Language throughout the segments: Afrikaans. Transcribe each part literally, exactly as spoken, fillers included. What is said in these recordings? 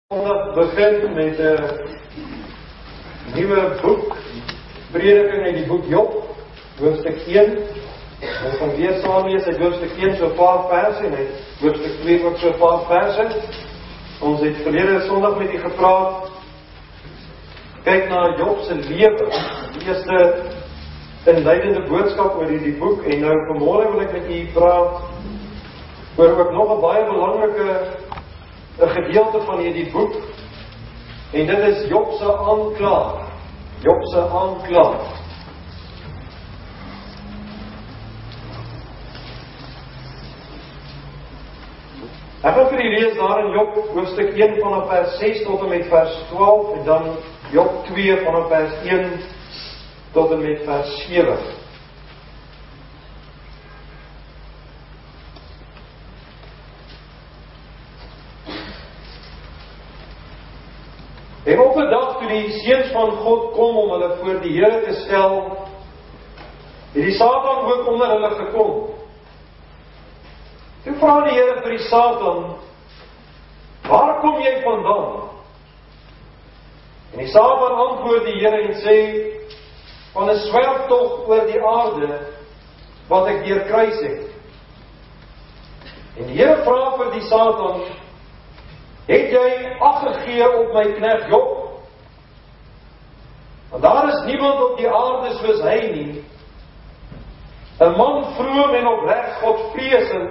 Sondag begin met een nieuwe boek, prediking uit die boek Job, hoofdstuk een. Ons gaan weer saam lees uit hoofdstuk een so 'n paar verse en uit hoofdstuk twee ook so 'n paar verse. Ons het verlede Sondag met u gepraat, kyk na Job se lewe, die eerste inleidende boodskap oor hierdie boek, en nou vanmôre wil ek met u praat oor ook nog 'n baie belangrike 'n gedeelte van hierdie boek, en dit is Job se aanklaag. Job se aanklaag. Ek gaan vir u lees daar in Job hoofstuk een vanaf vers ses tot en met vers twaalf, en dan Job twee vanaf vers een tot en met vers sewe. En op 'n dag toe die seuns van God kom om hulle voor die Here te stel, het die Satan ook onder hulle gekom. Toe vra die Here vir die Satan, waar kom jy vandaan? En die Satan antwoord die Here en sê, van 'n swerftog oor die aarde, wat ek deurkruis het. En die Here vra vir die Satan, het jy ag gegee op my knegt Job? Want daar is niemand op die aarde soos hy nie, 'n man vroom en opreg, Godvreesend,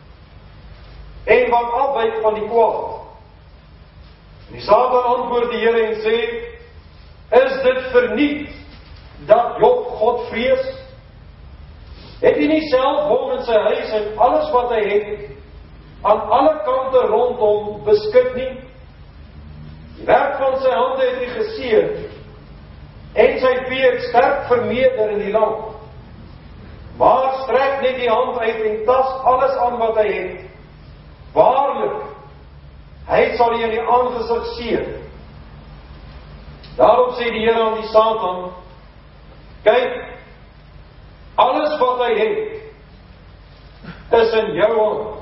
en wat afwyk van die kwaad. En die Satan antwoord die Here en sê, is dit verniet dat Job God vrees? Het hy nie self hom en sy huis en alles wat hy het aan alle kante rondom beskik nie? Die werk van sy hande het hy geseën, en sy vee het sterk vermeerder in die land. Maar strek net die hand uit en tas alles aan wat hy het. Waarlik, hy sal jy in die aangesig seën. Daarop sê die Here aan die Satan, kyk, alles wat hy het, is in jou hand.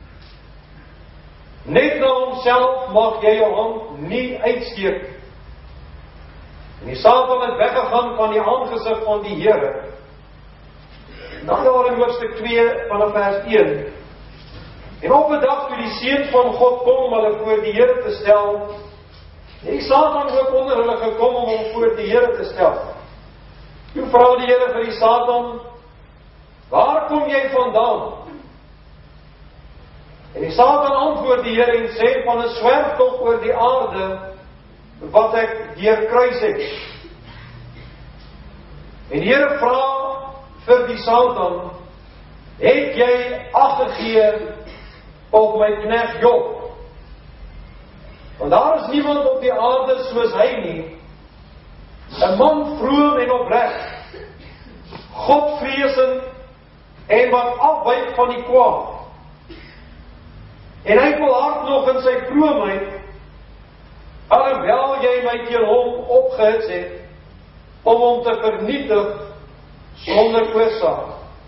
Net na homself mag jy jou hand nie uitsteek. En die Satan het weggegaan van die aangesig van die Here. Dan daar in hoofstuk twee vanaf vers een. En op 'n dag toe die seuns van God kom om hulle voor die Here te stel, het die Satan ook onder hulle gekom om hom voor die Here te stel. Toe vra die Here vir die Satan, waar kom jy vandaan? En die Satan antwoord die Here en sê, van 'n swerftog oor die aarde, wat ek deurkruis het. En die Here vra vir die Satan, het jy ag gegee op my knegt Job? Want daar is niemand op die aarde soos hy nie, 'n man vroom en opreg, Godvreesend, en wat afwyk van die kwaad. En hy volhard nog in sy vroomheid, alhoewel jy my teen hom opgehits het, om hom te vernietig, sonder oorsaak.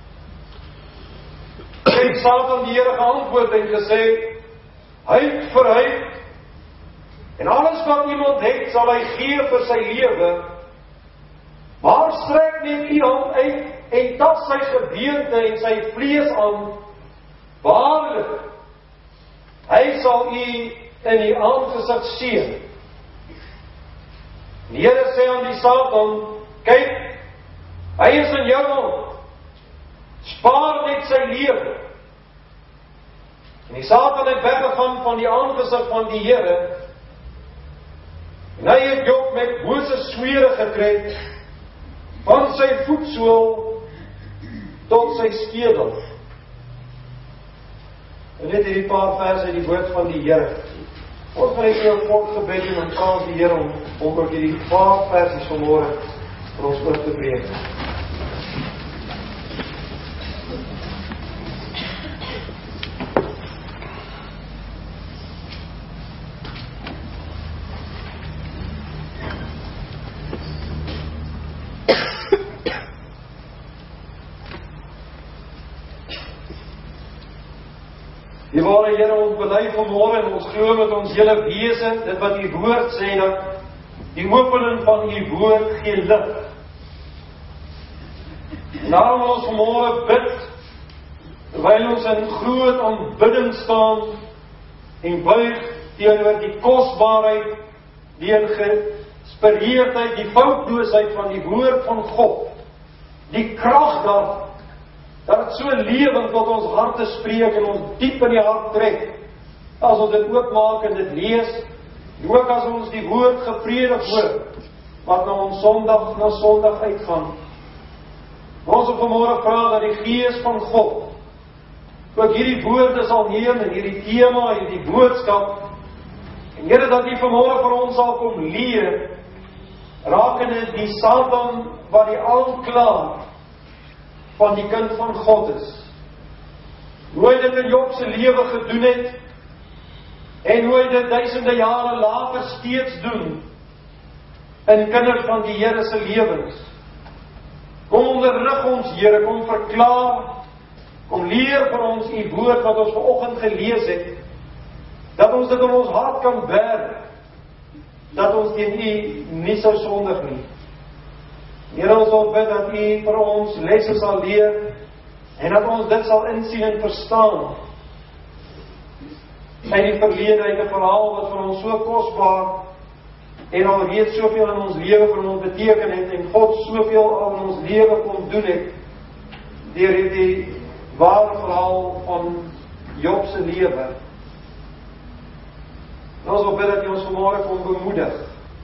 En Satan die Here geantwoord en gesê, huid vir huid, en alles wat iemand het, sal hy gee vir sy lewe, maar strek net u hand uit, en tas sy gebeente en sy vlees aan, waarlik, hy sal u in die aangesig seën. Die Here sê aan die Satan, kyk, hy is in jou hand, spaar net sy lewe. En die Satan het weggegaan van die aangesig van die Here, en hy het Job met bose swere gekry, van sy voetsool tot sy skedel. En dit hierdie paar verse uit die woord van die Here. Ons gaan net jou kort gebed doen en vra die Here om, om ook hierdie paar verse vanmôre vir ons oop te breek. Lierbare Here, ons bely vanmôre en ons glo met ons hele wese, dit wat U woord sê, dat die opening van U woord gee lig. En daarom wil ons vanmôre bid, terwyl ons in groot aanbidding staan en buig teenoor die kosbaarheid, die geïnspireerdheid, die foutloosheid van die woord van God, die krag daar, dat het so lewend tot ons harte spreek en ons diep in die hart trek, as ons dit oopmaak en dit lees, en ook as ons die woord gepredig hoor, wat na ons sondag na sondag uitgaan. Ons wil vanmôre vra dat die Gees van God ook hierdie woorde sal neem en hierdie tema, hierdie boodskap, en Here, dat U vanmôre vir ons sal kom leer, rakende die Satan wat die aanklaer van die kind van God is. Hoe hy dit in Job se lewe gedoen het, en hoe hy dit duisende jare later steeds doen, in kinders van die Here se lewens. Kom onderrig ons, Here, kom verklaar, kom leer vir ons U woord wat ons vanoggend gelees het, dat ons dit in ons hart kan berg, dat ons teen U nie sou sondig nie. Here, ons wil bid dat U vir ons lesse sal leer, en dat ons dit sal insien en verstaan. En die verlede verhaal wat vir ons so kosbaar, en al reeds soveel in ons lewe vir ons beteken het, en God soveel al in ons lewe kom doen het, deur die ware verhaal van Job se lewe. En ons wil bid dat U ons vanmôre kom bemoedig,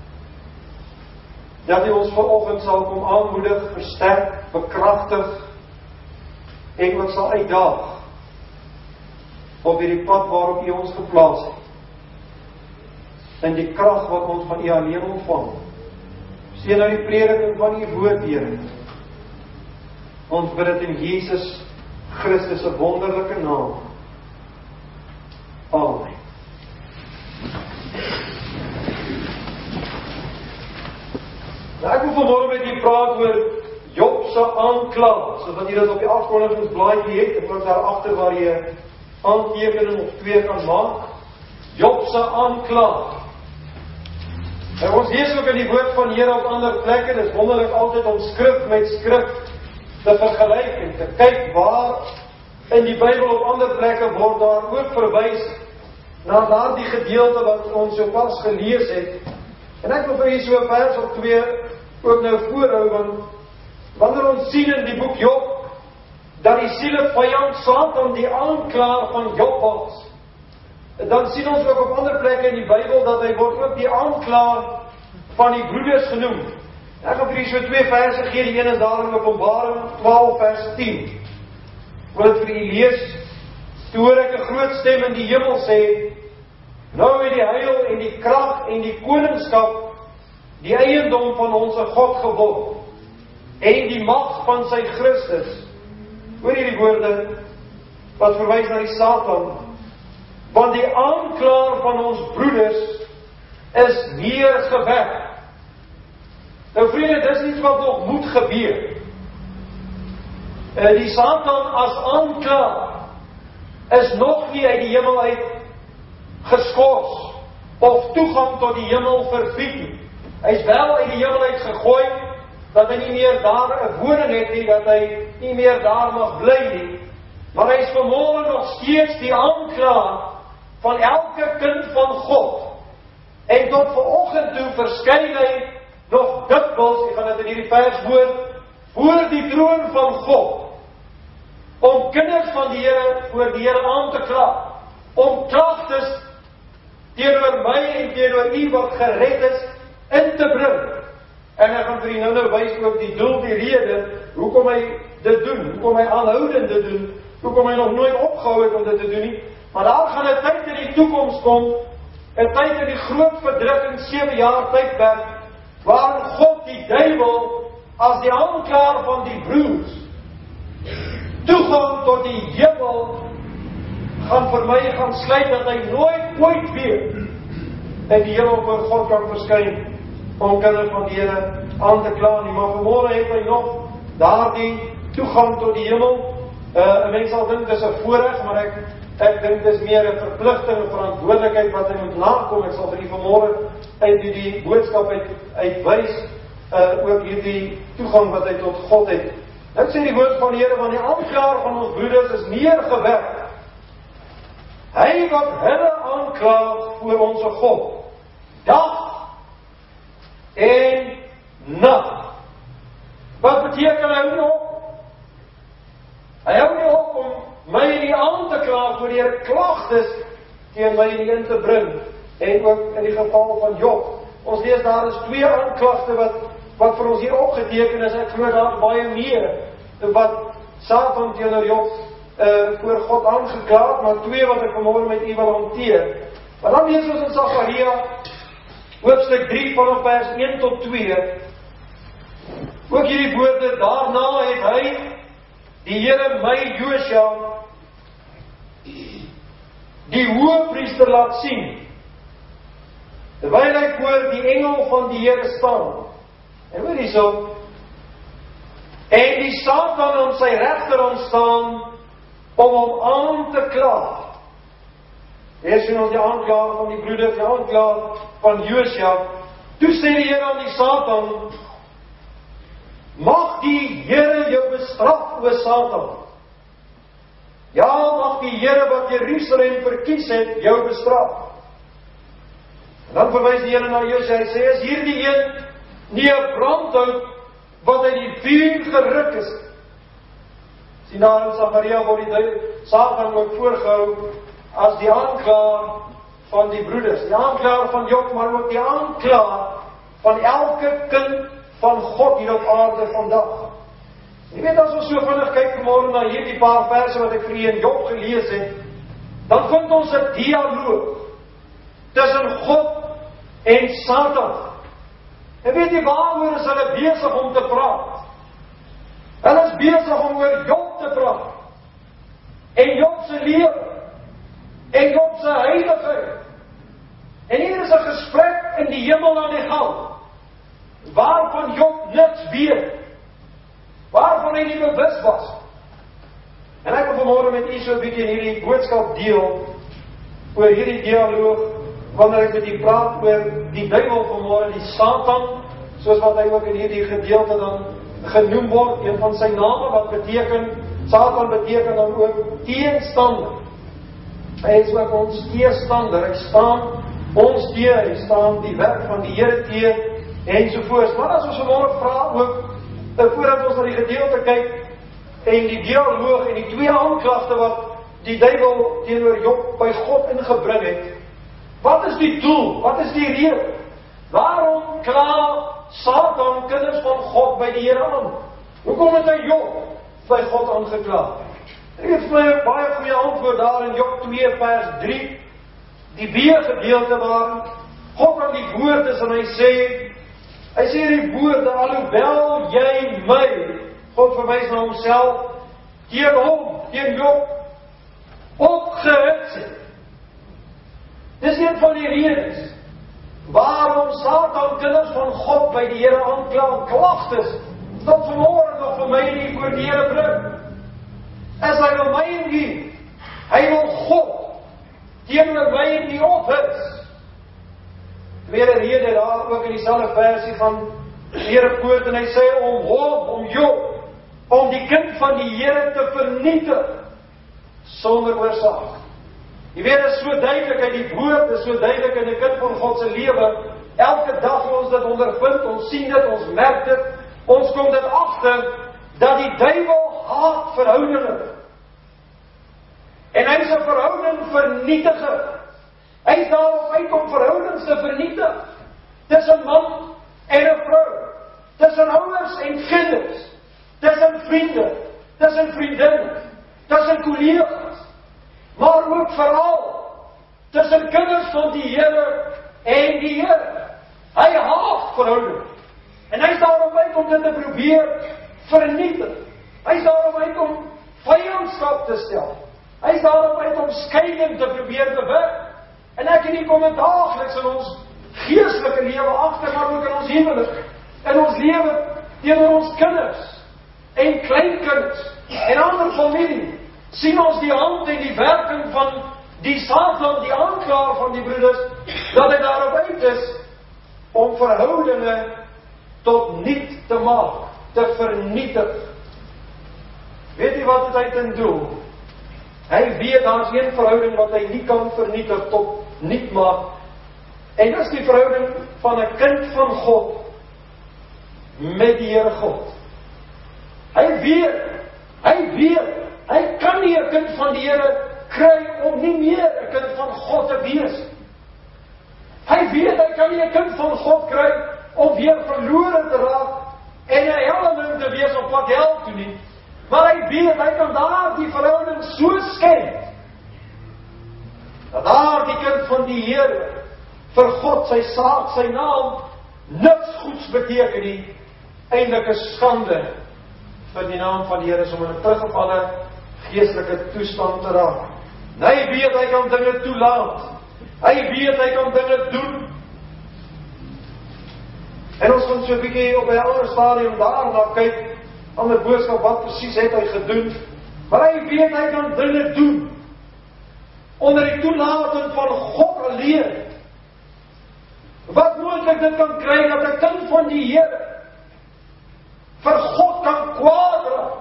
dat U ons vanoggend sal kom aanmoedig, versterk, bekragtig, en wat sal uitdaag, op hierdie pad waarop U ons geplaas het, en die krag wat ons van U alleen ontvang. Seën nou die prediking van U woord, Here. Ons bid dit in Jesus Christus se wonderlike naam. Amen. Nou, ek wil vanmôre met U praat oor Job se aanklag, soos wat jy dit op die afkondigingsblaadjie het, en ook daar agter waar jy aantekening of twee kan maak. Job se aanklag. En ons lees ook in die woord van Here op ander plekke, dit is wonderlik altyd om skrif met skrif te vergelyk en te kyk waar in die Bybel op ander plekke word daar ook verwys na daardie gedeelte wat ons so pas gelees het. En ek wil vir julle so 'n vers of twee ook nou voorhou, want wanneer ons sien in die boek Job dat die sielevijand Satan die aanklaer van Job was, dan sien ons ook op ander plekke in die Bybel dat hy word ook die aanklaer van die broeders genoem. Ek gaan vir julle so twee verse gee, die een is daar in Openbaring twaalf vers tien. Ek wil dit vir julle lees. Toe hoor ek 'n groot stem in die hemel sê, nou het die heil en die krag en die koningskap die eiendom van ons God geword, en die mag van sy Christus. Hoor hierdie woorde wat verwys na die Satan, want die aanklaer van ons broeders is neergewek. Nou vriende, dis iets wat nog moet gebeur. Die Satan as aanklaer is nog nie uit die hemel uit geskort of toegang tot die hemel verbied nie. Hy is wel uit die hemel uit gegooi, dat hy nie meer daar 'n woning het nie, dat hy nie meer daar mag bly nie. Maar hy is vanmôre nog steeds die aanklaer van elke kind van God. En tot vanoggend toe verskyn hy nog dikwels, ek gaan dit in hierdie vers hoor, voor die troon van God, om kinders van die Here voor die Here aan te kla, om klagtes teenoor my en teenoor u wat gered is, in te bring. En ek gaan vir u nou nou wys ook die doel, die rede, hoekom hy dit doen, hoekom hy aanhoudend dit doen, hoekom hy nog nooit opgehou het om dit te doen nie. Maar daar gaan 'n tyd in die toekoms kom, 'n tyd in die groot verdrukking, sewe jaar tydperk, waarin God die duiwel as die aanklaer van die broers toegang tot die hemel gaan vir my gaan sluit, dat hy nooit ooit weer in die hemel voor God kan verskyn om kinders van die Here aan te kla nie. Maar vanmôre het hy nog daardie toegang tot die hemel. Uh, 'n mens sal dink dis 'n voorreg, maar ek Ek dink dis meer 'n verpligting en verantwoordelikheid wat hy moet nakom. Ek sal vir u vanmôre uit hierdie boodskap uit uitwys uh, ook hierdie toegang wat hy tot God het. Nou sê die woord van die Here, want die aanklaer van ons broeders is neergewerp. Hy wat hulle aankla voor onze God, dag en nag. Wat beteken hy hou nie op? Hy hou nie op om my nie aan te kla voor die klagtes teen my nie in te bring. En ook in die geval van Job. Ons lees daar is twee aanklagte wat, wat vir ons hier opgeteken is. Ek glo daar baie meer wat Satan teenoor Job Uh, voor God aangeklaar, maar twee wat ek vanmôre met u wil hanteer. Maar dan lees ons in Sagaria, hoofstuk drie vanaf vers een tot twee, ook hierdie woorde, daarna het hy, die Here my Josua, die hoëpriester laat sien, terwyl hy voor die engel van die Here staan. En hoor hierso, en die Satan aan sy regterhand staan, om hom aan te kla. Lees ons die aanklaer van die broeders, die aanklaer van Josua. Toe sê die Here aan die Satan, mag die Here jou bestraf, o Satan. Ja, mag die Here wat Jerusalem verkies het, jou bestraf. En dan verwys die Here na Josua, hy sê, is hierdie een nie 'n brandhout wat uit die vuur geruk is? Sien daar in Sagaria word die Satan ook voorgehou as die aanklaer van die broeders, die aanklaer van Job, maar ook die aanklaer van elke kind van God hier op aarde vandag. Jy weet, as ons so vinnig kyk vanmôre na hierdie paar verse wat ek vir u in Job gelees het, dan vind ons 'n dialoog tussen God en Satan. En weet jy waaroor is hulle besig om te praat? Hulle is besig om oor Job te praat. En Job se lewe. En Job se heiligheid. En hier is 'n gesprek in die hemel aan die gang, waarvan Job niks weet. Waarvan hy nie bewus was. En ek wil vanmôre met u so 'n bietjie hierdie boodskap deel oor hierdie dialoog, wanneer ek met u praat oor die duiwel vanmôre, die Satan, soos wat hy ook in hierdie gedeelte dan genoem word, een van sy name wat beteken, Satan beteken dan ook teenstander. Hy is ook ons teestander, hy staan ons teen, hy staan die werk van die Here teen, ensovoorts. Maar as ons vanmôre vra ook, voordat ons na die gedeelte kyk, en die dialoog en die twee aanklagte wat die duiwel teenoor Job by God ingebring het, wat is die doel? Wat is die rede? Waarom kla Satan kinders van God by die Here aan? Hoekom het hy Job by God aangekla? Ek het vir my 'n baie goeie antwoord daar in Job twee vers drie, die B-gedeelte waar God aan die woord is en hy sê, hy sê die woorde, alhoewel jy my, God verwys na homself, teen hom, teen Job, opgehits het. Dis een van die redes waarom Satan kinders van God by die Here aankla, klagtes, tot vanmôre nog vir my nie voor die Here bring. As hy wil my nie, hy wil God teenoor my nie ophits. Tweede rede daar ook in dieselfde versie van die Here quote, en hy sê om hom, om Job, om die kind van die Here te vernietig sonder oorsaak. Jy weet, dit is so duidelik uit die woord, dit is so duidelik in die kind van God se lewe. Elke dag ons dit ondervind, ons sien dit, ons merk dit, ons kom dit agter dat die duiwel haat verhoudinge. En hy is 'n verhouding vernietiger. Hy is daarop uit om verhoudings te vernietig. Tussen man en 'n vrou, tussen ouers en kinders, tussen vriende, tussen vriendinne, tussen kollegas, maar ook veral tussen kinders van die Here en die Here. Hy haat verhouding. En hy is daarop uit om dit te probeer vernietig. Hy is daarop uit om vyandskap te stel. Hy is daarop uit om skeiding te probeer bewerk. En ek en die kom dit daagliks in ons geestelike lewe agter, maar ook in ons huwelik, in ons lewe teenoor ons kinders en kleinkinders en ander familie. sien ons die hand en die werking van die Satan, die aanklaer van die broeders, dat hy daarop uit is om verhoudinge tot niet te maak, te vernietig. Weet jy wat het hy ten doel? Hy weet, daar is een verhouding wat hy nie kan vernietig tot niet maak. En dis die verhouding van 'n kind van God met die Here God. Hy weet, hy weet, hy kan nie 'n kind van die Here kry om nie meer 'n kind van God te wees. Hy weet, hy kan nie 'n kind van God kry om weer verlore te raak en 'n helling te wees op pad hel toe nie. Maar hy weet, hy kan daar die verhouding so skend, dat daar die kind van die Here vir God, sy saak, sy naam, niks goeds beteken nie, eintlik 'n skande vir die naam van die Here, om in 'n teruggevalle geestelike toestand te raak. Hy weet, hy kan dinge toelaat. Hy weet, hy kan dinge doen. En ons gaan so 'n bietjie op 'n ander stadium daarna kyk, ander boodskap, wat presies het hy gedoen. Maar hy weet, hy kan dinge doen onder die toelating van God alleen. Wat moontlik dit kan kry, dat 'n kind van die Here vir God kan kwaad raak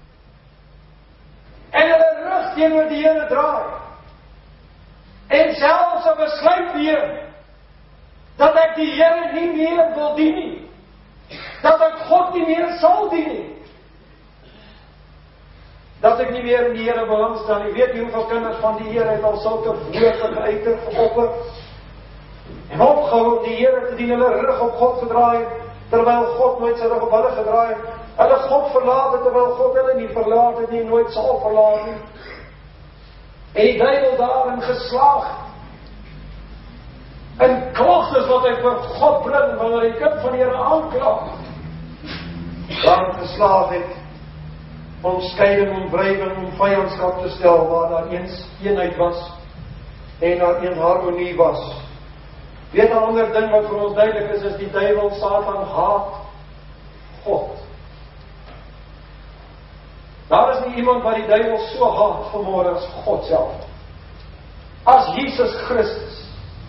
en hulle rug teenoor die Here draai en selfs 'n besluit neem dat ek die Here nie meer wil dien nie, dat ek God nie meer sal dien nie, dat ek nie meer in die Here belangstel nie. Weet jy hoeveel kinders van die Here het al sulke woorde geuiter, geopper en opgehou om die Here te dien, hulle rug op God gedraai, terwyl God nooit sy rug op hulle gedraai het. Hulle God verlaat het, terwyl God hulle nie verlaat het nie, nooit sal verlaat nie. En die duiwel daarin geslaag in klagtes wat hy vir God bring, wanneer hy kind van die Here aanklag, daarin geslaag het om skeiding, om wrywing, om vyandskap te stel, waar daar eens eenheid was en daar een harmonie was. Weet 'n ander ding wat vir ons duidelik is, is die duiwel, Satan, haat God. Daar is nie iemand wat die duiwel so haat vanmôre as God self. As Jesus Christus.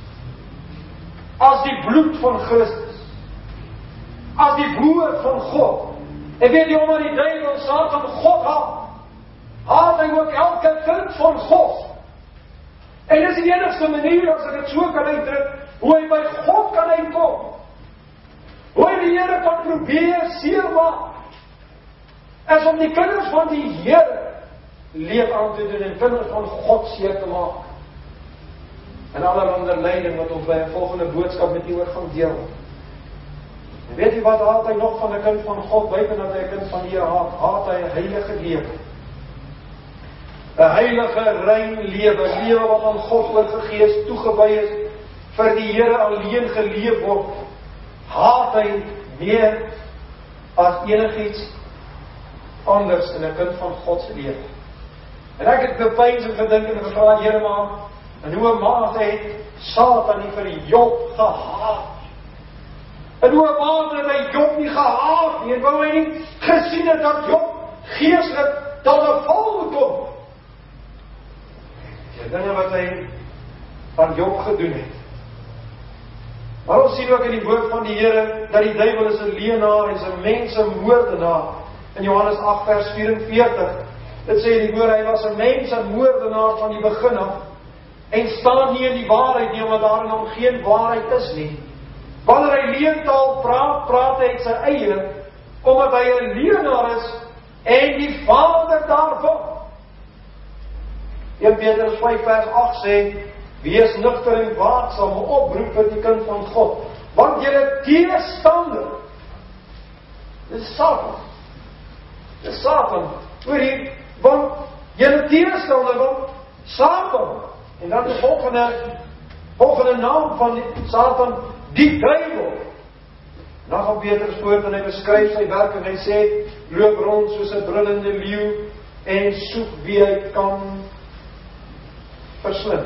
As die bloed van Christus. As die woord van God. En weet jy, omdat die duiwel, Satan, God haat, haat hy ook elke kind van God. En dis die enigste manier, as ek het so kan uitdruk, hoe hy by God kan uitkom. Hoe hy die Here kan probeer seermaak, is om die kinders van die Here leef aan te doen en kinders van God seer te maak. En allerhande lyding wat ons by 'n volgende boodskap met u oor gaan deel. En weet jy wat haat hy nog van 'n kind van God, buiten dat hy 'n kind van die Here haat? Haat hy 'n heilige lewe. 'n Heilige, rein lewe, lewe wat aan God oorgegee is, toegewy is, vir die Here alleen geleef word, haat hy meer as enigiets anders in 'n kind van God se lewe. En ek het bepeins en gedink en gevra, Here, maar in hoe mate het Satan nie vir Job gehaat? In hoe mate het hy Job nie gehaat nie? En wou hy nie gesien het dat Job geestelik tot 'n val kom? Die dinge wat hy aan Job gedoen het. Maar ons sien ook in die woord van die Here dat die duiwel is 'n leienaar en 'n mensemoordenaar. In Johannes agt vers vyf-en-veertig, dit sê die woord, hy was 'n mensemoordenaar van die begin af en staan nie in die waarheid nie, omdat daar in hom geen waarheid is nie. Wanneer hy leentaal praat, praat hy uit sy eie, omdat hy 'n leienaar is en die vader daarvan. Eerste Petrus vyf vers agt sê, wees nugter en waaksaam, 'n oproep vir die kind van God, want julle teestander, dis Satan. Dis Satan. Hoor hier, want julle teestander, want Satan, en dan die volgende, volgende naam van die Satan, die duiwel. Dan gaan Petrus voort en hy beskryf sy werk en hy sê, loop rond soos 'n brullende leeu en soek wie hy kan verslind.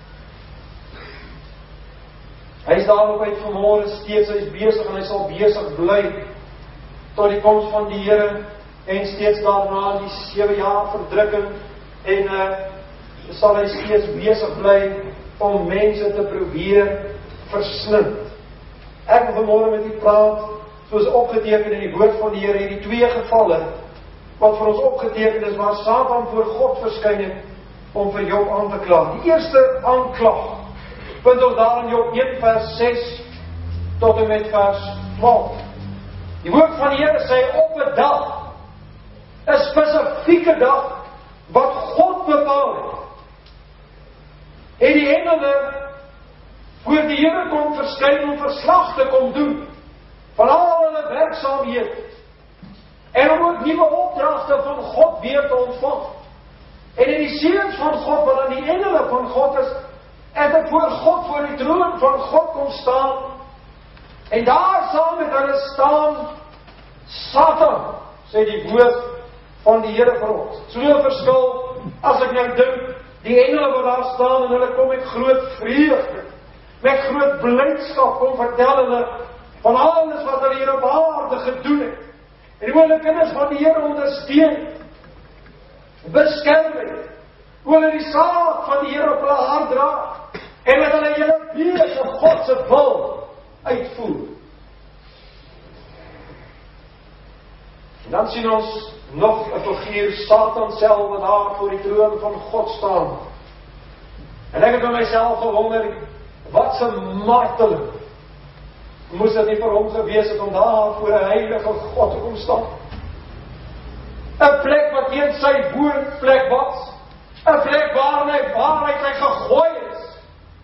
Hy is daarop uit vanmôre steeds, hy is besig en hy sal besig bly tot die koms van die Here en steeds daarna die sewe jaar verdrukking En uh, sal hy steeds besig bly om mense te probeer verslind. Ek wil vanmôre met u praat, soos opgeteken in die woord van die Here, hierdie twee gevalle, wat vir ons opgeteken is, waar Satan voor God verskyn het, om vir Job aan te kla. Die eerste aanklag, vind ons daar in Job een vers ses, tot en met vers twaalf. Die woord van die Here sê, op 'n dag, 'n spesifieke dag, wat God bepaal het, en die engele voor die Here kom verskyn om verslag te kom doen van al hulle werksaamhede en om ook nuwe opdragte van God weer te ontvang. En in die seuns van God, wat aan die engele van God is, en dit voor God, voor die troon van God kom staan, en daar saam met hulle staan Satan, sê die woord van die Here vir ons. So 'n verskil, as ek nou dink, die engele wat daar staan, en hulle kom met groot vreugde, met groot blydskap, kom vertel hulle van alles wat hulle hier op aarde gedoen het. En hoe hulle kinders van die Here ondersteun, beskerm het, hoe hulle die saak van die Here op hulle hart dra, en met hulle hele besig God se wil uitvoer. En dan sien ons nog 'n figuur, Satan self, wat daar voor die troon van God staan. En ek het by myself gewonder, wat 'n marteling moes dit nie vir hom gewees het om daar voor 'n heilige God te kom staan. 'n Plek wat teen sy woonplek was, 'n plek waar hy waarheid hy gegooi is,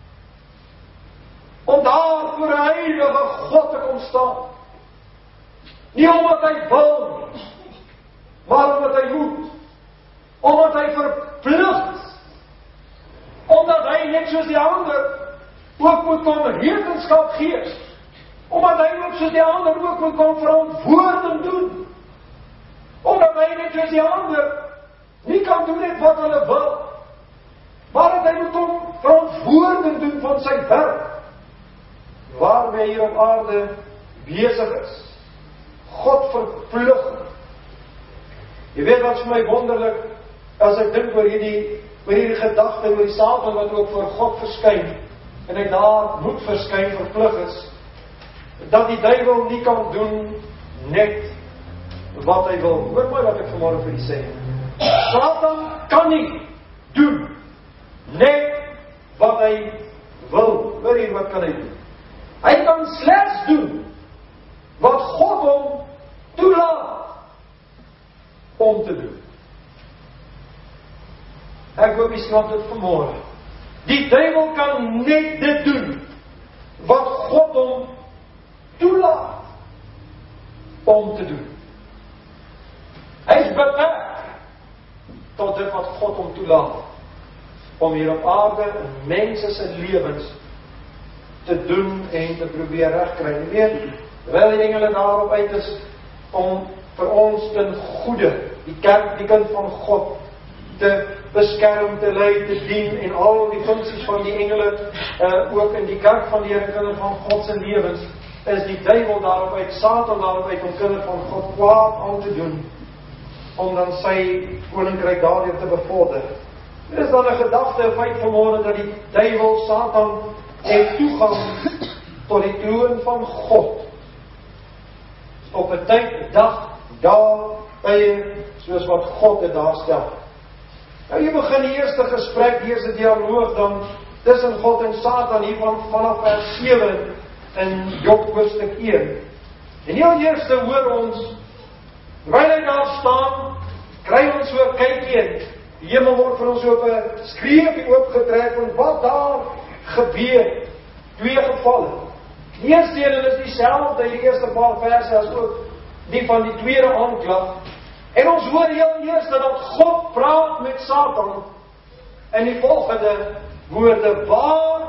om daar voor 'n heilige God te kom staan. Nie omdat hy wil, maar omdat hy moet, omdat hy verplig is, omdat hy net soos die ander ook moet kom rekenskap gee, omdat hy ook soos die ander ook moet kom verantwoording doen, omdat hy net soos die ander nie kan doen net wat hulle wil, maar dat hy moet kom verantwoording doen van sy werk, waarmee hy hier op aarde besig is. God verplig. Jy weet wat vir my wonderlik, as ek dink oor hierdie, oor hierdie gedagte, oor die Satan wat ook voor God verskyn, en hy daar moet verskyn, verplig is, dat die duiwel nie kan doen net wat hy wil. Hoor my wat ek vanmôre vir u sê. Satan kan nie doen net wat hy wil. Hoor hier, wat kan hy doen? Hy kan slegs doen wat God hom toelaat om te doen. Ek hoop jy snap dit vanmôre. Die duiwel kan net dit doen wat God hom toelaat om te doen. Hy is beperk tot dit wat God hom toelaat om hier op aarde mense se lewens te doen en te probeer regkry. Jy weet, terwyl die engele daarop uit is om vir ons ten goeie, die kerk, die kind van God, te beskerm, te lei, te dien, en al die funksies van die engele, uh, ook in die kerk van die Here, kinders van God se lewens, is die duiwel daarop uit, Satan daarop uit, om kinders van God kwaad aan te doen, om dan sy koninkryk daardeur te bevorder. Dit is dan 'n gedagte, 'n feit vanmôre, dat die duiwel, Satan, het toegang tot die troon van God. Op 'n tyd, 'n dag, daar, tye, soos wat God dit daar stel. Nou, jy begin die eerste gesprek, die eerste dialoog dan, tussen God en Satan, hiervan vanaf vers sewe, in Job hoofstuk een. En heel eerste hoor ons, terwyl hy daar staan, kry ons so 'n kykie, die hemel word vir ons so op 'n skreefie oopgetrek, van wat daar gebeur. Twee gevalle. Die eerste een is dieselfde, die eerste paar verse, as ook die van die tweede aanklag. En ons hoor heel eers dat God praat met Satan in die volgende woorde: waar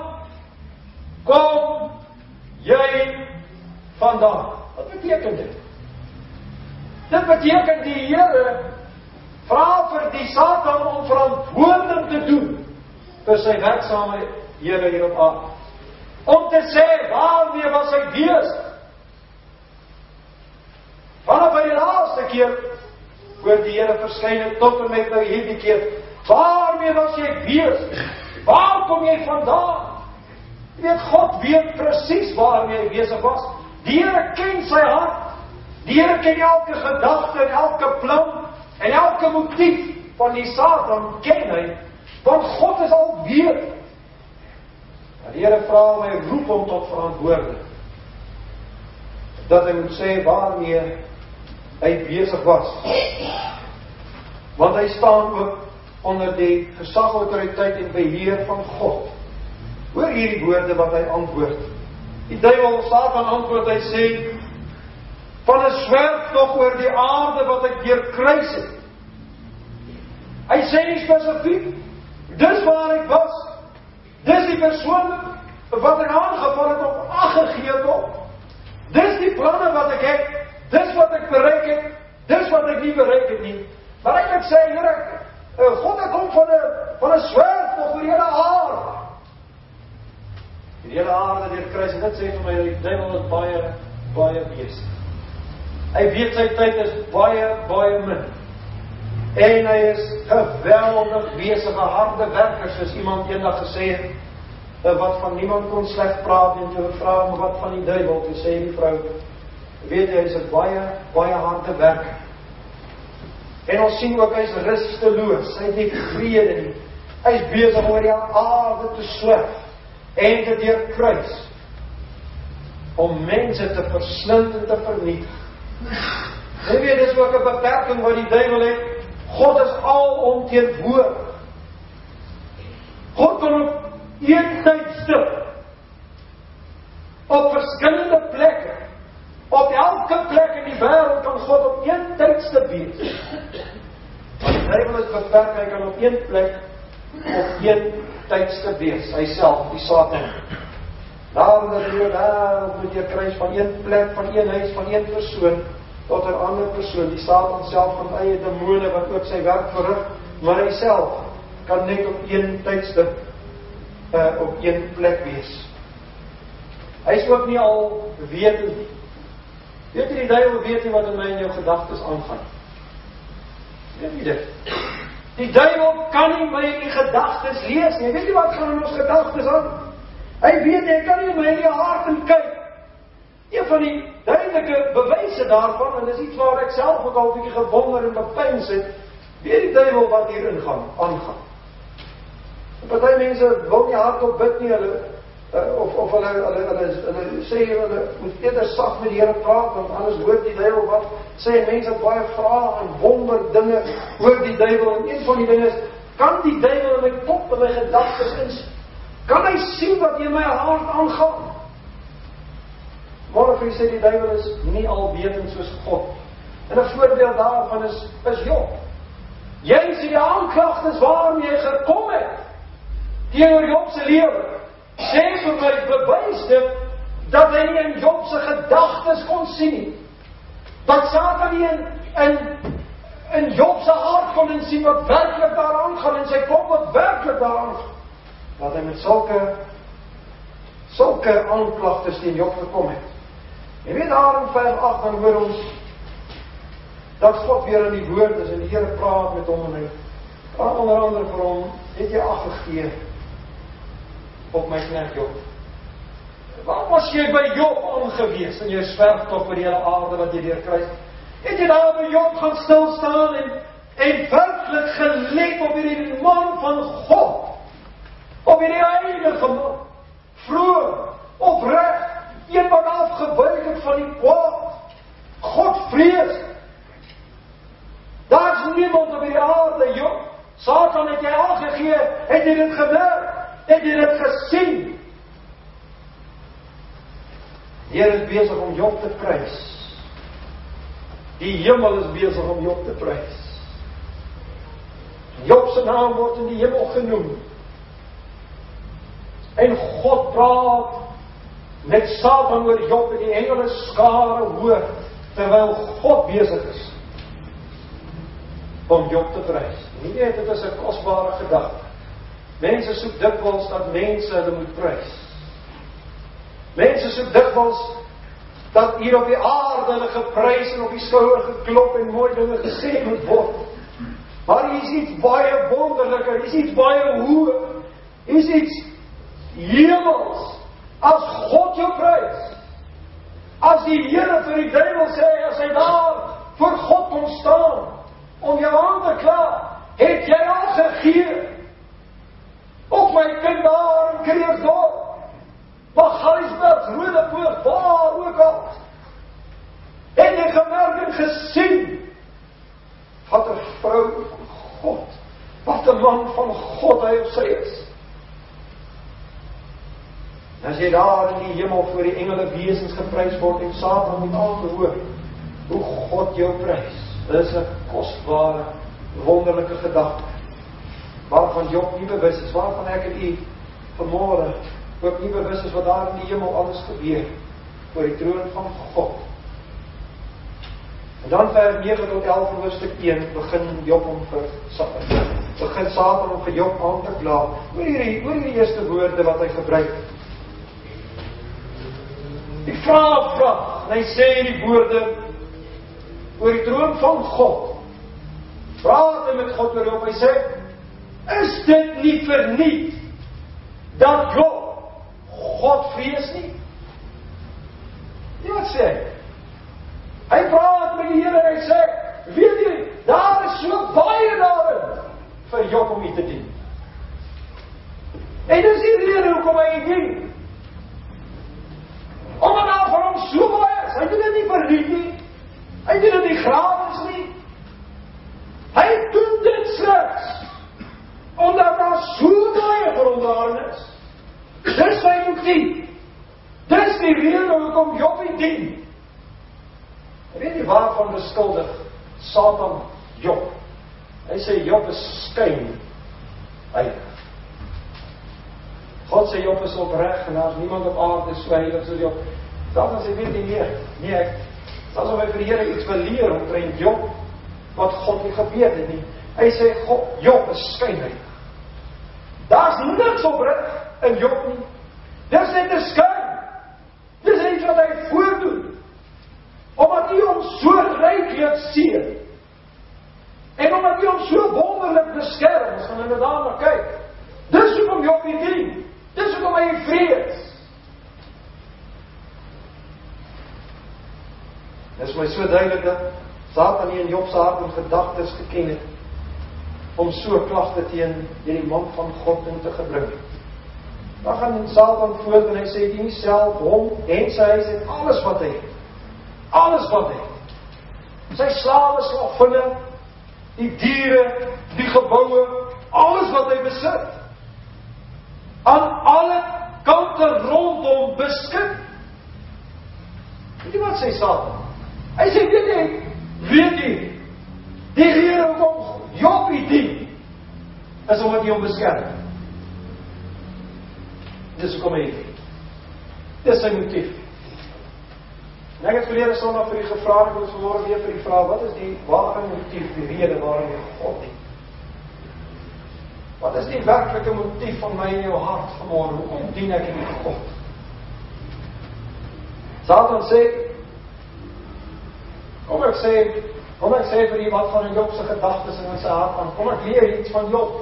kom jy vandaan? Wat beteken dit? Dit beteken die Here vra vir die Satan om verantwoording te doen vir sy werksame Here hier op aarde. Om te sê, waarmee was hy besig? Vanaf by die laaste keer, voor die Here verskyn het, tot en met nou hierdie keer, Waarmee was jy besig? Waar kom jy vandaan? Jy weet, God weet presies waarmee hy besig was. Die Here ken sy hart. Die Here ken elke gedagte en elke plan en elke motief van die Satan ken hy, want God is al weet. En die Here vra hom, hy roep hom tot verantwoording. Dat hy moet sê waarmee hy besig was. Want hy staan ook onder die gesag, autoriteit en beheer van God. Hoor hierdie woorde wat hy antwoord. Die duiwel, Satan antwoord, hy sê, van 'n swerftog oor die aarde wat ek deurkruis het. Hy sê nie spesifiek, dis waar ek was, dis die persoon wat ek aangeval het op ag gegee het op, dis die planne wat ek het, dis wat ek bereik het, dis wat ek nie bereik het nie. Maar ek moet sê, Here, God het kom van 'n van 'n swerftog oor die hele aarde. Die hele aarde deurkruis, en dit sê vir my, die duiwel is baie, baie besig. Hy weet sy tyd is baie, baie min. En hy is geweldig besig, 'n harde werker, soos iemand eendag gesê het, wat van niemand kon sleg praat, en toe vra hom wat van die duiwel, toe sê die vrou, weet jy, hy is 'n baie, baie harde werker. En ons sien ook, hy is rusteloos, hy het nie vrede nie. Hy is besig oor die aarde te swerf, en te deurkruis, om mense te verslind en te vernietig. Jy weet, dis ook 'n beperking wat die duiwel het. God is alomteenwoordig. God kan op een tydstip, op verskillende plekke, op elke plek in die wêreld kan God op een tydstip wees. Maar die duiwel is beperk, hy kan op een plek, op een tydstip wees, hy self, die Satan. Daarom dat die wêreld moet jy kruis van een plek, van een huis, van een persoon, tot 'n ander persoon. Die Satan self van eie demone wat ook sy werk verrig, maar hy self kan net op een tydstip uh, op een plek wees. Hy is ook nie al wetend nie. Weet jy, die duiwel weet nie wat in my en jou gedagtes aangaan. Weet jy dit? Die duiwel kan nie my en die gedagtes lees nie. Weet jy wat gaan in ons gedagtes aan? Hy weet nie, hy kan nie my en die hart en kyk. Een van die duidelike bewyse daarvan, en dis iets waar ek self ook al 'n bietjie gewonder en bepyns het, weet die duiwel wat hierin gaan, aangaan. Party mense wil nie hardop bid nie, hulle, uh, of, of hulle, hulle, hulle, hulle sê, hulle moet eerder sag met die Here praat, want anders hoor die duiwel wat, sê mense baie vrae en wonder dinge oor die duiwel, en een van die dinge is, kan die duiwel in my kop, in my gedagtes ins, kan hy sien wat in my hart aangaan? Maar vir sê die duiwel is nie alwetend soos God. En 'n voorbeeld daarvan is, is Job. Jy sien die aanklagtes waarmee hy gekom het, teenoor Job se lewe, sê vir my, bewys dit, dat hy nie in Job se gedagtes kon sien nie. Dat Satan nie in, in, in Job se hart kon insien wat werklik daar aangaan, en sy kop wat werklik daar aangaan. Dat hy met sulke, sulke aanklagtes teen Job gekom het. En weet daar in vers agt, dan hoor ons, dat God weer in die woord is, en die Here praat met hom, en hy praat onder andere vir hom, het jy ag gegee op my knegt Job? Waar was jy by Job aangewees, in jou swerftog oor die hele aarde wat jy deurkruis? Het jy daar by Job gaan stilstaan, en, en werklik gelet op hierdie man van God, op hierdie heilige man, vroeg, opreg, een wat afgebuig het van die kwaad, God vrees. Daar is niemand op die aarde, Job. Satan het jy aangegee, het jy dit gemerk, het jy dit gesien. Die Here is besig om Job te prys. Die hemel is besig om Job te prys. Job se naam word in die hemel genoem. En God praat met Satan oor Job, en die engele skare hoor, terwyl God besig is om Job te prys. Nie weet, dit is 'n kosbare gedagte. Mense soek dikwels dat mense hulle moet prys. Mense soek dikwels dat hier op die aarde hulle geprys en op die skouer geklop en mooi dinge gesê moet word. Maar hier is iets baie wonderliker, hier is iets baie hoog, hier is iets hemels. As God jou prys, as die Here vir die duiwel sê, as hy daar voor God kom staan, om jou aan te kla, het jy al gegee, op my kind daar in Kreersdorp, Magaliesberg, Rodepoort, waar ook al, het jy gemerk en gesien, wat 'n vrou van God, wat 'n man van God hy of sy is. As jy daar in die hemel voor die engele wesens geprys word en Satan moet aangehoor hoe God jou prys. Dit is 'n kosbare, wonderlike gedagte waarvan Job nie bewus is, waarvan ek en u vanmôre ook nie bewus is wat daar in die hemel alles gebeur voor die troon van God. En dan vers negen tot elf hoofstuk een begin Job om vir begin Satan om vir Job aan te kla. Hoor hierdie, hoor hierdie eerste woorde wat hy gebruik. Die vraag vraag, en hy sê die woorde oor die troon van God. Praat hy met God oor Job, hy sê, is dit nie verniet dat Job God vrees nie? Ja, wat sê hy? Hy praat met die Here en hy sê, weet jy, daar is so baie daarin vir Job om nie te dien. En dis die rede hoekom hy nie dien. Omdat daar van hom so baie is, hy doen dit nie verniet nie, hy doen dit nie gratis nie, hy doen dit slechts, omdat daar so baie vir hom daarin is. Dis sy motief, dis die rede hoekom Job nie dien. Weet jy waarvan beskuldig Satan Job? Hy sê Job is skyn heilig. God sê Job is opreg en daar is niemand op aarde so heilig soos Job. Satan sê weet nie meer. Nee, ek asof hy vir die Here iets wil leer omtrent Job wat God nie gebeur het nie. Hy sê God, Job is skyn heilig. Daar's niks opreg in Job nie. Dis net 'n skyn. Dis iets wat hy voordoen. Omdat hy hom so ryklik sien. En omdat hy hom so wonderlik beskerm, as gaan hulle daar maar kyk. Dis hoekom Job nie dien. Dis hoekom hy vrees. Dit is my so duidelik dat Satan nie in Job se hart en gedagtes geken het om so klagte teen die man van God in te gebring. Dan gaan Satan voort en hy sê die nie self hom en sy huis en alles wat hy het. Alles wat hy het. Sy slawe, slavinne, die diere, die geboue, alles wat hy besit. Aan alle kante rondom beskik. Weet jy wat sê Satan? Hy sê, weet jy, weet jy, die rede hoekom Job nie dien, is omdat hy hom beskerm. Dis hoekom hy dien. Dis sy motief. En ek het verlede Sondag vir u gevra, ek wil vanmôre weer vir u vra, wat is die ware motief, die rede waarom jy God dien? Wat is die werklike motief van my in jou hart vanmôre? Hoekom dien ek nie God? Satan sê, kom ek sê, kom ek sê vir u wat van Job se gedagtes in sy hart aan, kom ek leer iets van Job.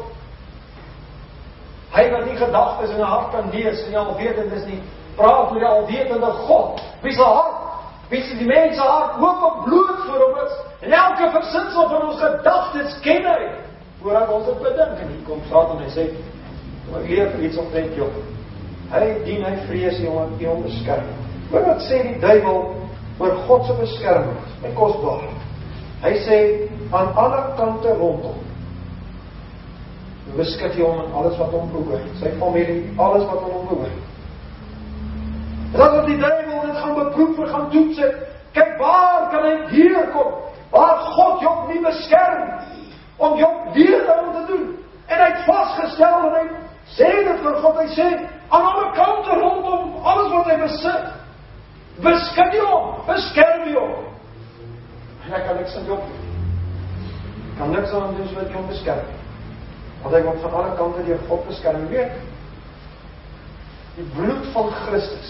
Hy wat die gedagtes in sy hart kan lees, en die alwetend is nie, praat met die alwetende God, wie sy hart, wie sy die mens hart oop en bloot voor hom is, en elke versinsel van ons gedagtes ken hy, voordat ons het bedink, en hier kom Satan en sê, kom ek leer vir iets omtrent Job. Hy dien, hy vrees, hy om hy hom beskerm. Maar wat sê die duiwel oor God se beskerming? My kosbaar. Hy sê, aan alle kante rondom, beskik hy hom in alles wat hom behoort, sy familie, alles wat hom behoort. En as die duiwel dit gaan beproef en gaan toets het, kyk waar kan hy hier kom, waar God Job nie beskerm, om Job weer daarom te doen. En hy het vastgestel en hy sê dit vir God, hy sê, aan alle kante rondom, alles wat hy besit, beskik hy hom, beskerm hy hom. En hy kan niks aan Job doen. Kan niks aan doen so wat Job beskerm. Want hy word van alle kante deur God beskerm. Weet, die bloed van Christus,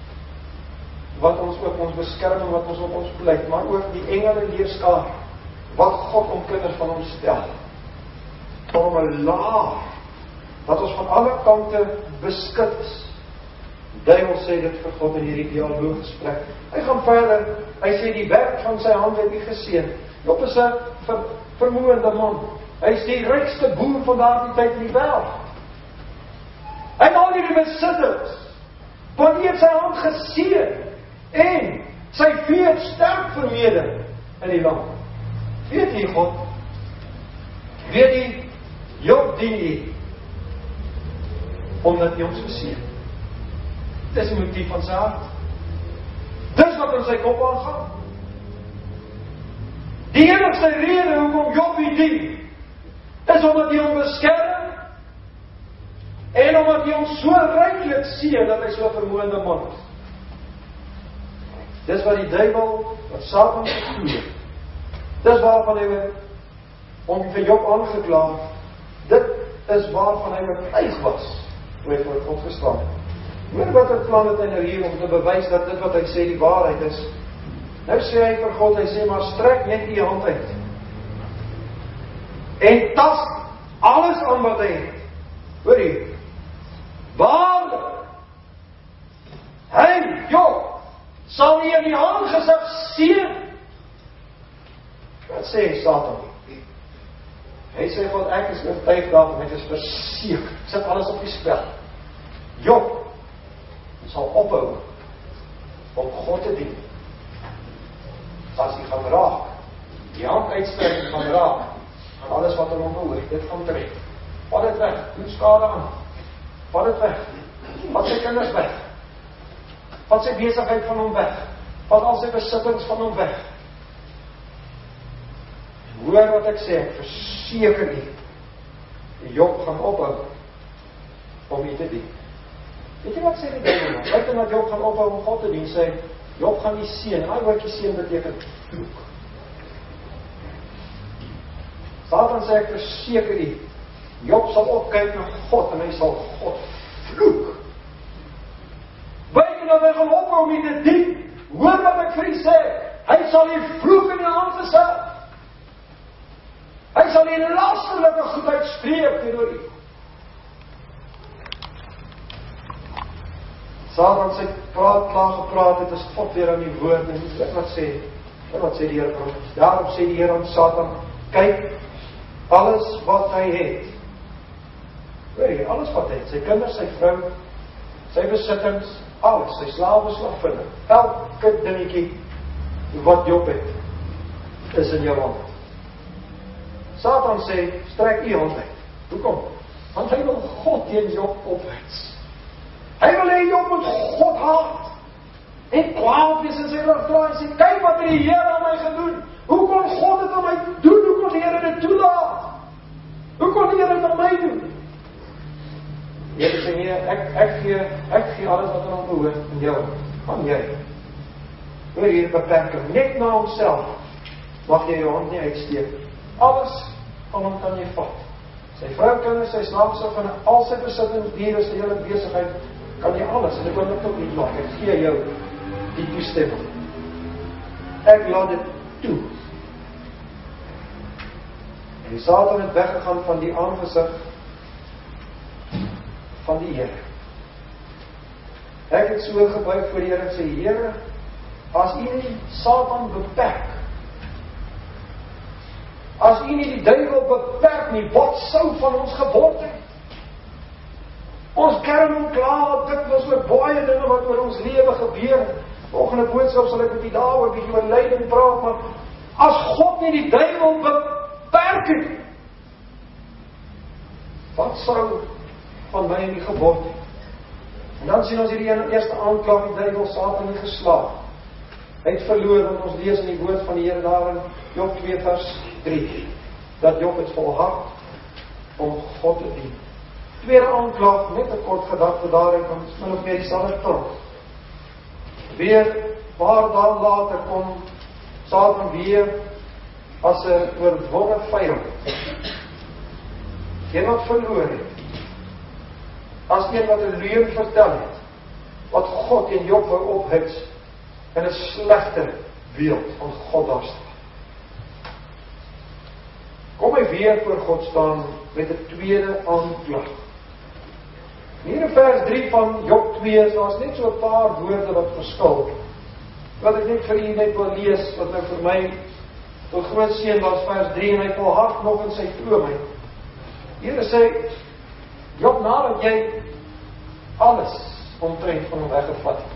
wat ons ook ons beskerming, wat ons op ons pleit, maar ook die engele leerskaar, wat God om kinders van hom stel. Om 'n laar, dat ons van alle kante beskik is. Die duiwel sê dit vir God in hierdie dialooggesprek. Hy gaan verder, hy sê die werk van sy hand het nie geseën. Job is 'n ver, vermoënde man. Hy is die rykste boer van daardie tyd in die wêreld. Hy het al hierdie besittings, want hy het sy hand geseën, en sy vee het sterk vermeerder in die land. Weet jy God? Weet jy, Job dien jy, omdat hy ons geseën. Dis die motief van sy hart. Dis wat in sy kop aangaan. Die enigste rede hoekom Job hy dien, is omdat hy hom beskerm, en omdat hy hom so ryklik seën, dat hy so vermoënde man is. Dis wat die duiwel, wat Satan vervoer. Dis waarvan hy om vir Job aangekla. Dit is waarvan hy beprys was, toe hy voor God gestaan het. Hoor wat het plan het hy nou hier, om te bewys dat dit wat hy sê die waarheid is. Nou sê hy vir God, hy sê, maar strek net die hand uit. En tas alles aan wat hy het. Hoor jy? Waarlik, hy, Job, sal nie in die aangesig seën. Wat sê Satan? Hy sê God, ek is oortuig daarvan, ek is verseker, ek sit alles op die spel. Job sal ophou om God te dien. As hy gaan raak, die hand uitstrek gaan raak, en alles wat hom behoort, dit gaan trek. Vat dit weg, doen skade aan. Vat dit weg. Vat sy kinders weg. Vat sy besigheid van hom weg. Vat al sy besittings van hom weg. En hoor wat ek sê, ek verseker nie, die Job gaan ophou om nie te dien. Weet jy wat sê die duiwel nou? Buiten dat Job gaan ophou om God te dien, sê Job gaan nie seën. Daai woordjie seën beteken vloek. Satan sê ek verseker nie, Job sal opkyk na God en hy sal God vloek. Buiten dat hy gaan ophou om nie te dien, hoor wat ek vir u sê, hy sal die vloek in die aangesig. Hy sal die lasterlike goedheid spreek teenoor u. Satan sê, praat, klaar gepraat het, is God weer aan die woord, en dit wat sê, wat sê die Heer vir ons. Daarom sê die Heer aan Satan, kyk, alles wat hy het, weet jy, alles wat hy het, sy kinders, sy vrou, sy besittings, alles, sy slawe, slavinne, elke dingetjie, wat Job het, is in jou hand. Satan sê, strek u hand uit. Hoekom? Want hy wil God teen Job opwys. Hy wil hê Job moet God haat. En kwaad wees in sy rugdraai en sê, kyk wat het die Here aan my gedoen. Hoe kon God dit aan my doen? Hoe kon die Here dit toelaat? Hoe kon die Here dit aan my doen? Die Here sê, nee, ek, ek gee, ek gee alles wat aan hom behoort in jou, aan jy. Hoor hier beperking, net na homself, mag jy jou hand nie uitsteek. Alles van hom kan jy vat. Sy vrou, kinders, sy slaapse van al sy besittings, diere, sy hele besigheid, kan jy alles, en ek wil dit ook nie maak, ek gee jou die toestemming. Ek laat dit toe. En die Satan het weggegaan van die aangesig van die Here. Ek het so gebuig voor die Here en sê, Here, as u nie Satan beperk, as u nie die duiwel beperk nie, wat sou van ons geword het? Ons kerm en klaar, dit was oor baie dinge wat oor ons lewe gebeur. Volgende boodskap sal ek met die daar oor bietjie oor lyding praat, maar as God nie die duiwel beperk het, wat sou van my nie geword het? En dan sien ons hierdie eerste aanklag, die duiwel Satan nie geslaag. Hy het verloor, want ons lees in die woord van die Here daar in Job twee vers drie, dat Job het volhard om God te dien. Tweede aanklag, net 'n kort gedagte daarin, want ons min of meer dieselfde tronk. Weer, paar dae later kom Satan weer as 'n oorwonne vyand. Een wat verloor het. As een wat 'n leuen vertel het, wat God en Job wou ophits, en 'n slegte beeld van God daar staan. weer voor God staan met 'n tweede aanklag. Hier in vers drie van Job twee is daar net so 'n paar woorde wat verskil. Wat ek net vir u net wil lees, wat nou vir my tot groot seën was, vers drie, en hy volhard nog in sy vroomheid. Here sê, Job, nadat jy alles omtrent van hom weggevat het,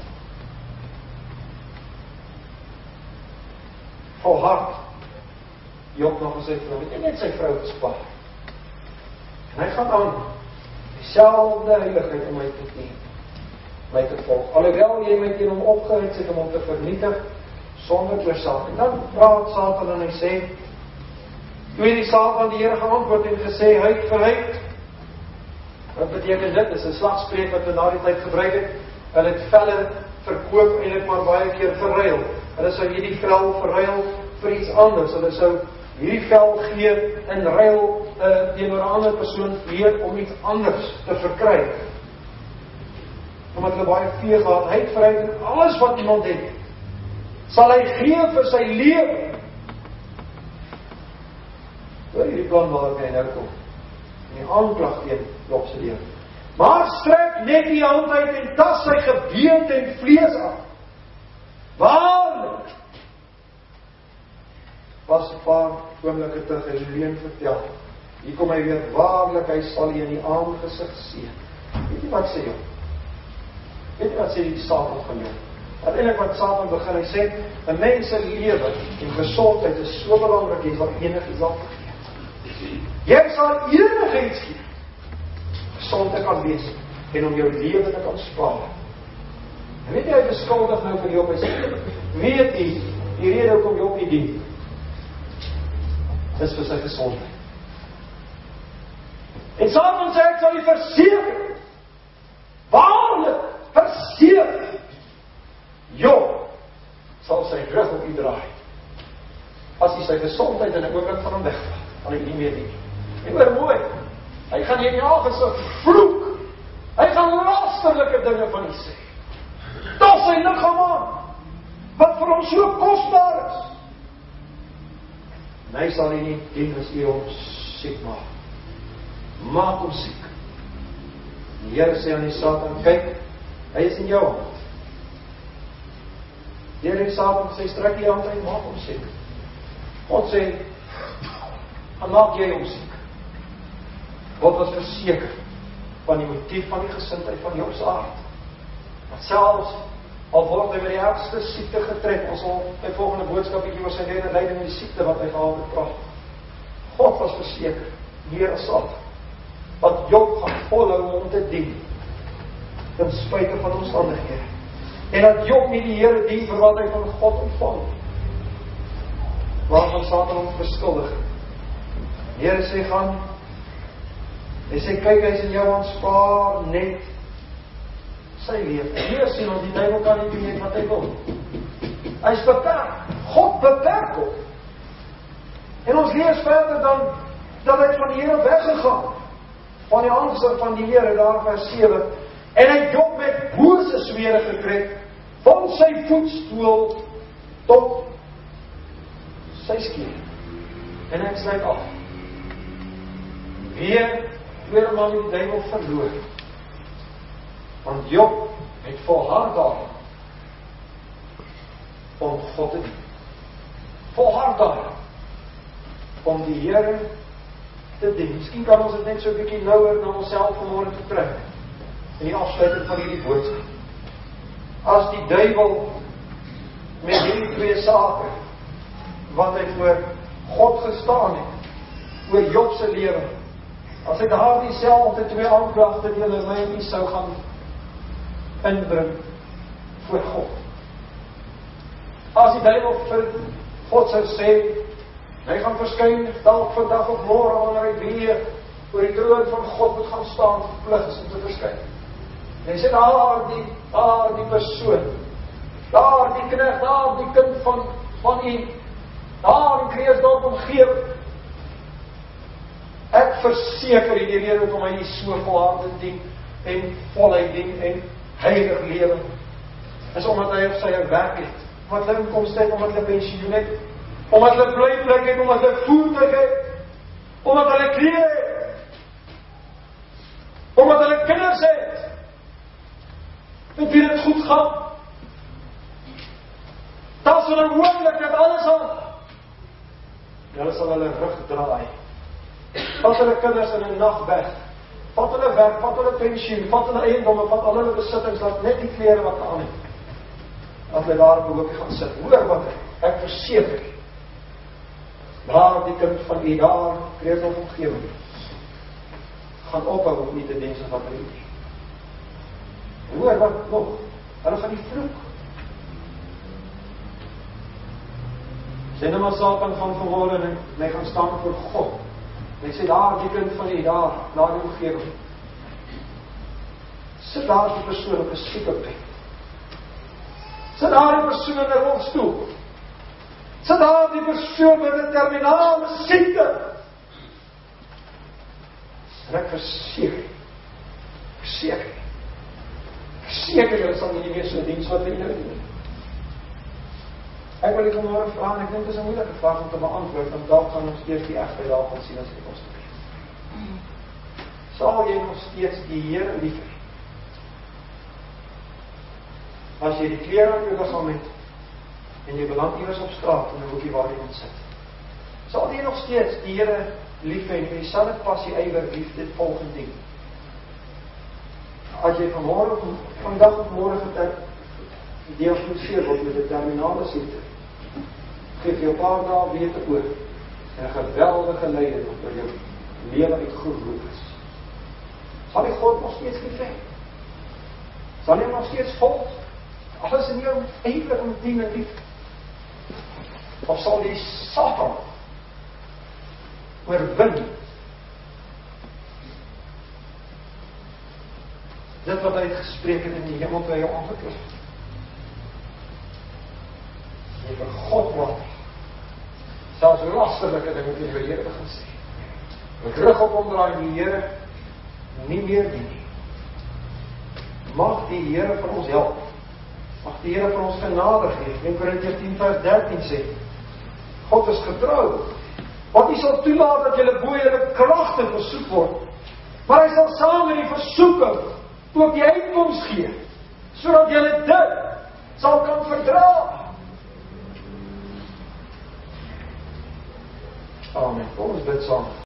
volhard Job nog in sy vroomheid, en net sy vrou gespaar. En hy gaan aan, dieselfde heiligheid om my te dien, my te volg. Alhoewel jy my teen hom opgerig het om hom te vernietig, sonder oorsaak. En dan praat Satan en hy sê, toe die Satan die Here geantwoord en gesê, huid vir huid. Wat beteken dit? Dit is 'n slagspreuk wat hulle na die tyd gebruik het. Hulle het velle verkoop en dit maar baie keer verruil. Hulle sou hierdie vel verruil vir iets anders. Hulle sou hierdie vel gee in ruil uh, teenoor 'n ander persoon weer om iets anders te verkry. Omdat hulle baie vee gehad, hy het vry en alles wat iemand het, sal hy gee vir sy lewe. Hoor hierdie plan waar hy nou kom. En die aanklag teen Job se lewe. Maar strek net die hand uit en tas sy gebeente en vlees af. Waarlik was 'n paar oomblikke terug hy leuen vertel. Hier kom hy weer, waarlik hy sal jy in die aangesig seën. Weet jy wat sê Job? Weet jy wat sê die Satan van Job? Uiteindelik wat Satan begin, hy sê, 'n mens se lewe en gesondheid is so belangrik, jy sal enigiets aan gee. Jy sal enigiets gee. Gesondheid kan wees en om jou lewe te kan spaar. En weet jy, hy beskuldig nou vir Job, hy sê, weet jy, die rede hoekom Job nie dien, is vir sy gesondheid. En Satan sê, ek sal jy verseker, waarlik verseker, Job sal sy rug op u draai, as hy sy gesondheid in 'n oomblik van hom wegvat, kan hy nie meer dien. En hoor mooi, hy gaan hier in die aangesig vloek, hy gaan lasterlike dinge van u sê. Dat sy liggaam aan, wat vir hom so kosbaar is. En hy sal hy nie dien as u hom siek maak. Maak hom siek. Die Here sê aan die Satan, kyk, hy is in jou hand. Deur die Satan sê, strek die hand uit, maak hom siek. God sê, en maak jy hom siek. God was verseker van die motief van die gesindheid van Job se hart. Dat selfs al word hy met die ergste siekte getrek, ons sal by volgende boodskap bietjie oor sy lyding en die siekte wat hy gehad het praat. God was verseker, meer as Satan, dat Job gaan volhou om te dien, ten spyte van omstandighede. En dat Job nie die Here dien vir wat hy van God ontvang, waarvan Satan hom beskuldig. Die Here sê, gaan, hy sê, kyk, hy is in jou hand, spaar net sy lewe. Hier sien ons, die duiwel kan nie doen wat hy wil. Hy is beperk. God beperk hom. En ons lees verder dan, dat hy van die Here weggegaan, van die aangesig van die Here, daar vers sewe, en hy Job met bose swere getrek, van sy voetstoel tot sy skier. En hy sluit af. Weer, weer man die duiwel verloor. Want Job het volhard daar om God te dien. Volhard daar om die Here te dien. Miskien kan ons dit net so 'n bietjie nouer na onsself vanmôre te trek in die afsluiting van hierdie boodskap. As die duiwel met hierdie twee sake wat hy voor God gestaan het, oor Job se lewe, as hy daar dieselfde twee aanklagte teenoor my en u sou gaan inbring voor God. As die duiwel vir God sou sê, hy gaan verskyn dalk vandag of môre wanneer hy weer oor die troon van God moet gaan staan, verplig is om te verskyn. En hy sê, daar die, daar die persoon, daar die knegt, daar die kind van, van u, daar die Kreersdorp omgewing. Ek verseker die rede hoekom hy nie so volhard dien en voluit dien en heilig lewe, is omdat hy op sy werk het, omdat hulle inkomste het, omdat hulle pensioen het, omdat hulle blyplek het, omdat hulle voertuig het, Omdat hulle klere het. Omdat hulle kinders het. Met wie dit goed gaan. Dat is hulle hooflik met alles aan. En hulle sal hulle rug draai. Vat hulle kinders in 'n nag weg. Vat hulle werk, vat hulle pensioen, vat hulle eiendomme, vat al hulle besittings, laat net die klere wat aan het. Dat hulle daar op die hoopie gaan sit. Hoor wat ek verseker. Daar die kind van u daar, kreeg op omgewing. Gaan ophou om nie te dink wat hulle doen. Hoor wat nog, hulle gaan die vloek. Sê nou maar Satan van vanmorgen en hy gaan staan voor God. En hy sê daar die kind van u daar, daar die omgewing. Sit daar die persoon op 'n siekbed. Sit daar die persoon in 'n rolstoel. Sit daar die persoon met 'n terminale siekte. Ek verseker, verseker, verseker julle sal nie meer so diens wat julle doen. Ek wil dit vanmorgen vra, en ek dink dit is 'n moeilike vraag om te beantwoord, want dalk gaan ons eers die egte daar gaan sien as die koste bring. Sal jy nog steeds die Here lief hê? As jy die klere aan jou liggaam het, en jy beland iewers op straat, in 'n hoekie waar jy moet sit, sal jy nog steeds die Here lief hê, en jy sal dit passie ywer lief dit volgend dien. As jy vanmorgen, vandag of môre gediagnoseer word met 'n terminale siekte, geef jy 'n paar dae wete oor, en 'n geweldige lyding oor jou lewe uitgeroep is. Sal die God nog steeds lief hê? Sal hy nog steeds volg? Alles in jou ywer om dien en lief? Of sal die Satan oorwin? Dit wat hy het gespreek het in die hemel toe hy jou aangeklik. Jy vir God wat selfs lasterlike dinge teen jou Here begin sê. Met rug op omdraai en die Here nie meer dien nie. Mag die Here vir ons help. Mag die Here vir ons genade gee. Eerste Korintiërs tien vers dertien sê, God is getrou, want hy sal toelaat dat julle bo julle kragte versoek word, maar hy sal saam met die versoeking ook die uitkoms gee, sodat julle dit sal kan verdra. Amen. Kom ons bid saam.